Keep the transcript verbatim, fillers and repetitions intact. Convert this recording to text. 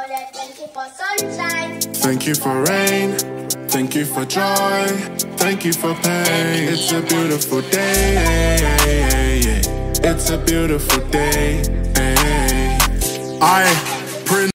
Thank you for sunshine. Thank you for rain. Thank you for joy. Thank you for pain. It's a beautiful day. It's a beautiful day. I